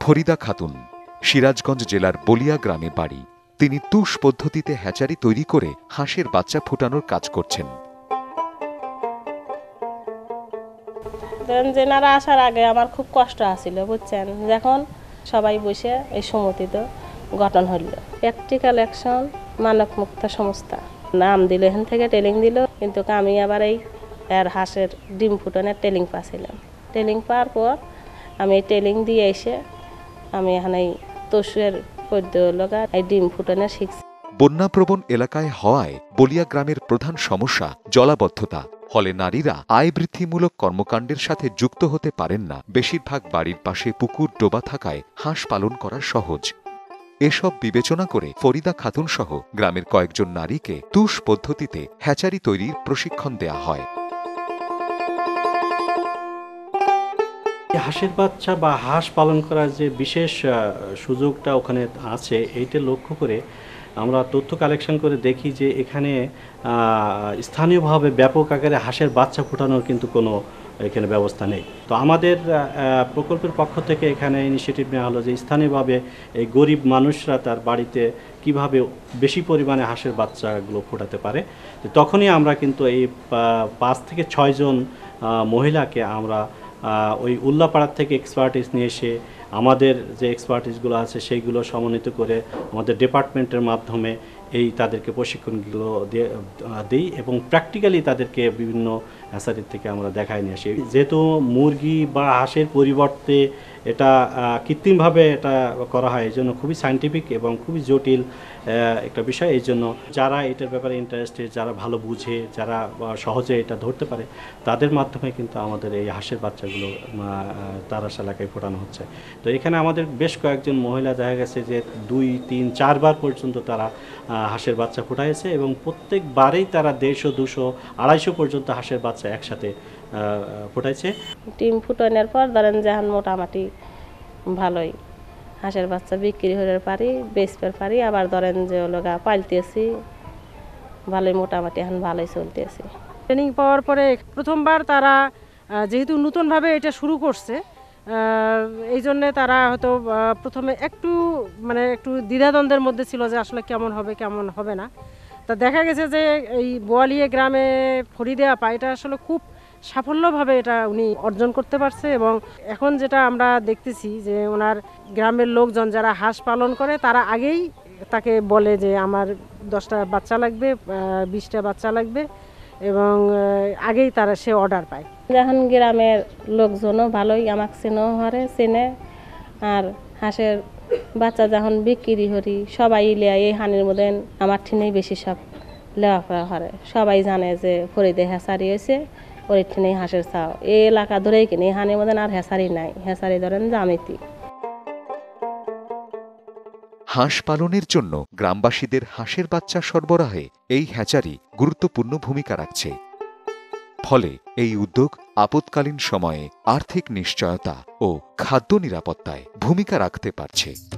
ফরিদা খাতুন, সিরাজগঞ্জ জেলার বলিয়া গ্রামে বাড়ি। তিনি তুষ পদ্ধতিতে হ্যাচারি তৈরি করে হাঁসের বাচ্চা ফোটানোর কাজ করছেন। জেনারা আসার আগে আমার খুব কষ্ট আসছিল, বুঝছেন। যখন সবাই বসে এই সমিতিত গঠন হইল, প্র্যাকটিক্যাল অ্যাকশন মানব মুক্ত সংস্থা নাম দিল, এখান থেকে ট্রেনিং দিল। কিন্তু আমি আবার এই হাঁসের ডিম ফুটানোর ট্রেনিং পাচ্ছিলাম। ট্রেনিং পাওয়ার পর আমি এই ট্রেনিং দিয়ে এসে আমি এখানে তুষের পদ্ধতি এই ডিম ফুটানো শিখছি। বন্যাপ্রবণ এলাকায় হওয়ায় বলিয়া গ্রামের প্রধান সমস্যা জলাবদ্ধতা। ফলে নারীরা আয় বৃদ্ধিমূলক কর্মকাণ্ডের সাথে যুক্ত হতে পারেন না। বেশিরভাগ বাড়ির পাশে পুকুর ডোবা থাকায় হাঁস পালন করা সহজ। এসব বিবেচনা করে ফরিদা খাতুন সহ গ্রামের কয়েকজন নারীকে তুষ পদ্ধতিতে হ্যাচারি তৈরির প্রশিক্ষণ দেয়া হয়। হাঁসের বাচ্চা বা হাঁস পালন করার যে বিশেষ সুযোগটা ওখানে আছে, এইটা লক্ষ্য করে আমরা তথ্য কালেকশন করে দেখি যে এখানে স্থানীয়ভাবে ব্যাপক আকারে হাঁসের বাচ্চা ফোটানোর কিন্তু কোনো এখানে ব্যবস্থা নেই। তো আমাদের প্রকল্পের পক্ষ থেকে এখানে ইনিশিয়েটিভ নেওয়া হলো যে স্থানীয়ভাবে এই গরিব মানুষরা তার বাড়িতে কিভাবে বেশি পরিমাণে হাঁসের বাচ্চাগুলো ফোটাতে পারে। তখনই আমরা কিন্তু এই 5 থেকে 6 জন মহিলাকে আমরা ওই উল্লাপাড়ার থেকে এক্সপার্টিস নিয়ে এসে আমাদের যে এক্সপার্টিসগুলো আছে সেইগুলো সমন্বিত করে আমাদের ডিপার্টমেন্টের মাধ্যমে তাদেরকে প্রশিক্ষণগুলো দিই এবং প্র্যাকটিক্যালি তাদেরকে বিভিন্ন হ্যাচারির থেকে আমরা দেখায় নিয়ে আসি। যেহেতু মুরগি বা হাঁসের পরিবর্তে এটা কৃত্রিমভাবে এটা করা হয়, এই জন্য খুবই সায়েন্টিফিক এবং খুবই জটিল একটা বিষয়। এই জন্য যারা এটার ব্যাপারে ইন্টারেস্টেড, যারা ভালো বুঝে, যারা সহজে এটা ধরতে পারে, তাদের মাধ্যমে কিন্তু আমাদের এই হাঁসের বাচ্চাগুলো তারাস এলাকায় ফোটানো হচ্ছে। তো এখানে আমাদের বেশ কয়েকজন মহিলা দেখা গেছে যে 2, 3, 4 বার পর্যন্ত তারা হাঁসের বাচ্চা ফোটাইছে এবং প্রত্যেকবারেই তারা 150, 200, 250 পর্যন্ত হাঁসের বাচ্চা একসাথে ফোটাইছে। ডিম ফুটানোর পর ধরেন যখন মোটামুটি ভালোই হাঁসের বাচ্চা বিক্রি হতে পারি, বেচতে পারি। আবার ধরেন যে ওলোগা পালতেছি ভালোই, মোটামুটি এখন ভালোই চলতেছি। ট্রেনিং পাওয়ার পরে প্রথমবার তারা যেহেতু নতুনভাবে এটা শুরু করছে, এই জন্যে তারা হয়তো প্রথমে একটু দ্বিধাদ্বন্দ্বের মধ্যে ছিল যে আসলে কেমন হবে কেমন হবে না। তা দেখা গেছে যে এই বোয়ালিয়া গ্রামে ফরিদা আপা এটা আসলে খুব সাফল্যভাবে এটা উনি অর্জন করতে পারছে। এবং এখন যেটা আমরা দেখতেছি যে ওনার গ্রামের লোকজন যারা হাঁস পালন করে তারা আগেই তাকে বলে যে আমার 10টা বাচ্চা লাগবে, 20টা বাচ্চা লাগবে, এবং আগেই তারা সে অর্ডার পায়। যখন গ্রামের লোকজনও ভালোই আমাকে চেনে, আর হাঁসের বাচ্চা যখন বিক্রি করি সবাই এই হানির মধ্যে আমার ঠিনেই বেশি সব লেওয়া ফেরা করে। সবাই জানে যে ফরিদে হ্যাচারি হয়েছে, ওর ঠিনেই হাঁসের চাও। এই এলাকা ধরেই কিনে হানির মধ্যে আর হ্যাচারি নাই, হ্যাচারি ধরেন জামিতি। হাঁস পালনের জন্য গ্রামবাসীদের হাঁসের বাচ্চা সরবরাহে এই হ্যাচারি গুরুত্বপূর্ণ ভূমিকা রাখছে। ফলে এই উদ্যোগ আপৎকালীন সময়ে আর্থিক নিশ্চয়তা ও খাদ্য নিরাপত্তায় ভূমিকা রাখতে পারছে।